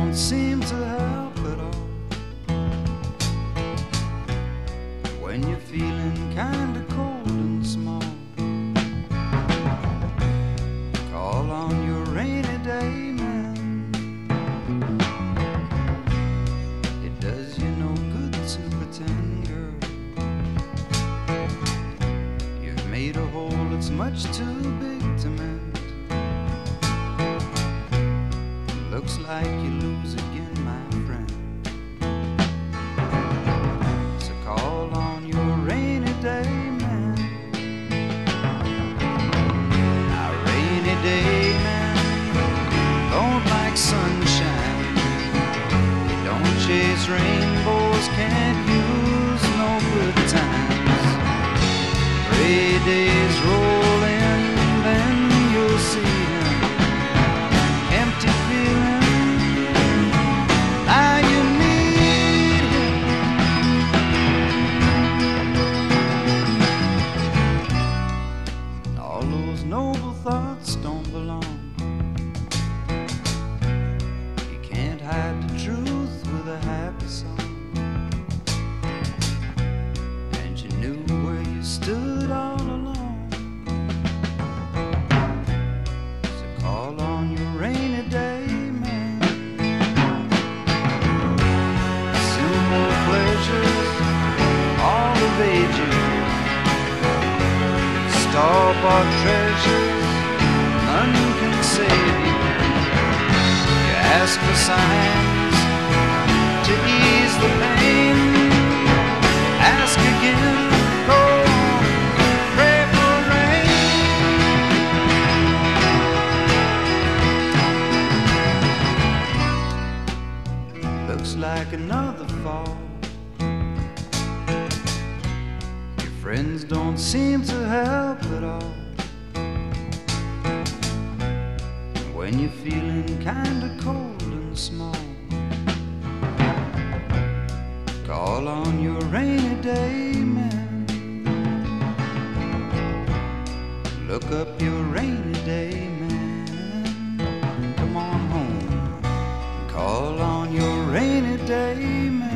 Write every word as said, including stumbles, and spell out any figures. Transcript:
don't seem to help at all. When you're feeling kinda cold and small, call on your rainy day man. It does you no good to pretend, girl. You've made a hole that's much too big to mend. Looks like you lose again, my friend. So call on your rainy day man. Our rainy day man don't like sunshine. He don't chase rainbows, can't use no good times. Gray days roll in, then you'll see him. Empty feeling, now you need him. All those noble thoughts don't belong. You can't hide the truth with a happy song. And you knew where you stood all along. So call on your rainy day man. Simple pleasures all evade you. Store-bought treasures, none can save you. You ask for signs to ease the pain. Ask again, go on, pray for rain. Looks like another fall. Your friends don't seem to help at all. When you're feeling kinda cold and small, call on your rainy day man. Look up your rainy day man. Come on home, call on your rainy day man.